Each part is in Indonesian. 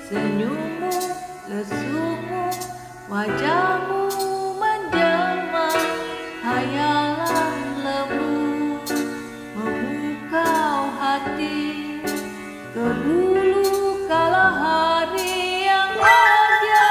senyummu, lesumu, wajahmu menjelma, hayalan lembut memukau hati. Ke dulu kala hari yang bahagia,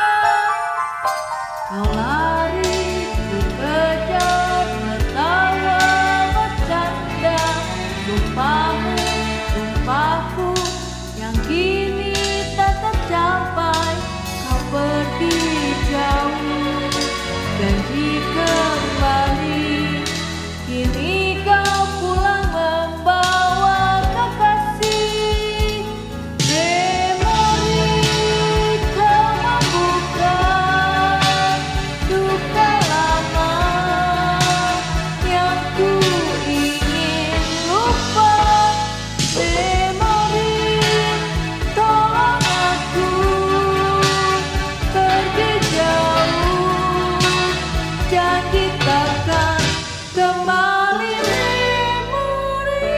kau lari ku kejar, tertawa bercanda. Sumpahmu, sumpahku yang kini tak tercapai. Kau pergi jauh, janji kembali. Kini kau pulang membawa kekasih. Memori kau membuka duka lama yang ku ingin lupa. Memori, tolong aku pergi jauh, janji takkan kembali. Memori,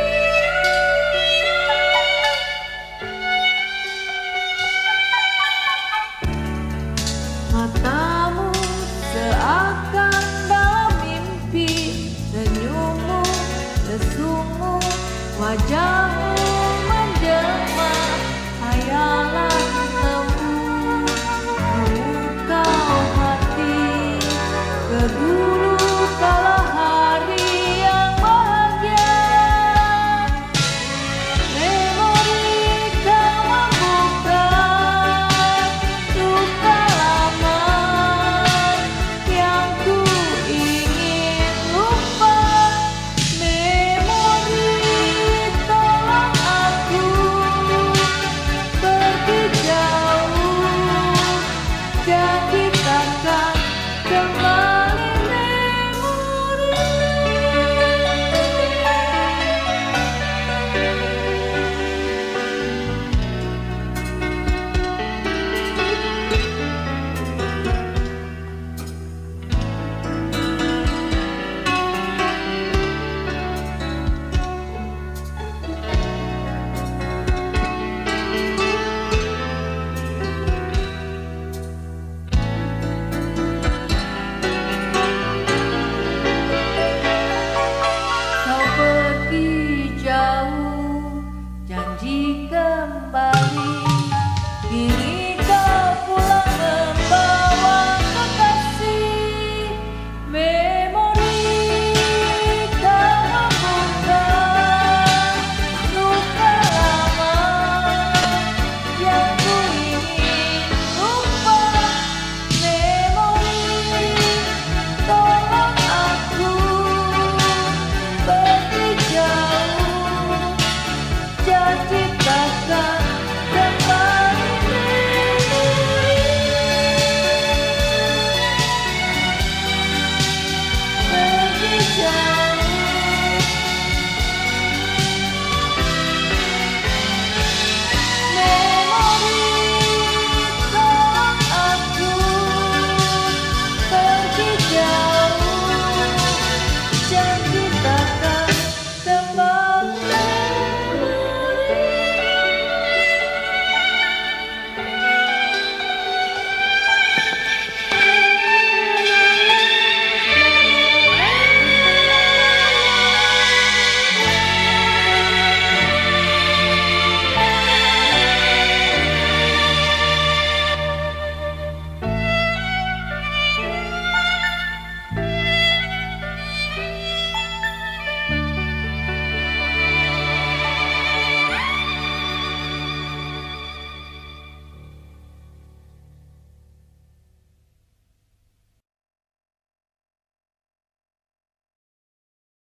matamu seakan dalam mimpi, senyummu, lesumu, wajahmu